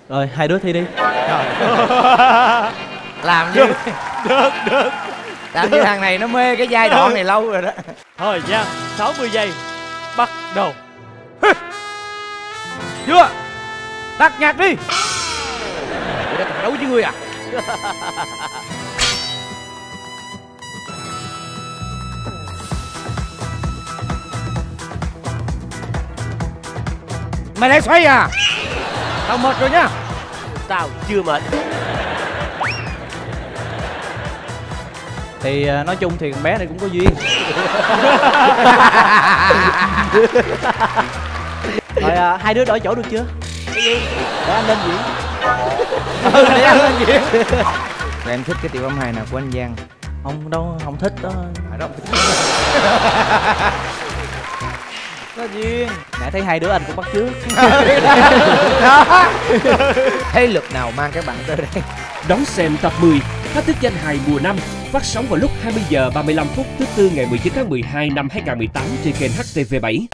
Rồi hai đứa thi đi. Làm như được. Làm như thằng này nó mê cái giai đoạn này lâu rồi đó. Thời gian 60 giây bắt đầu. Chưa. Tắt nhạc đi. Để ta đấu với ngươi à? Mày đang xoay à? Tao mệt rồi nhá. Tao chưa mệt. Thì nói chung thì con bé này cũng có duyên. Rồi hai đứa đổi chỗ được chưa? Cái gì? Để anh lên diễn. Để anh lên diễn. Rồi em thích cái tiểu phẩm hài nào của anh Giang? Không đâu, không thích đó. Đó. Có duyên. Nãy thấy hai đứa anh cũng bắt chước. Đó. Thế lực nào mang các bạn tới đây? Đón xem tập 10 Thách thức danh hài mùa 5 phát sóng vào lúc 20 giờ 35 phút thứ Tư ngày 19 tháng 12 năm 2018 trên kênh HTV7.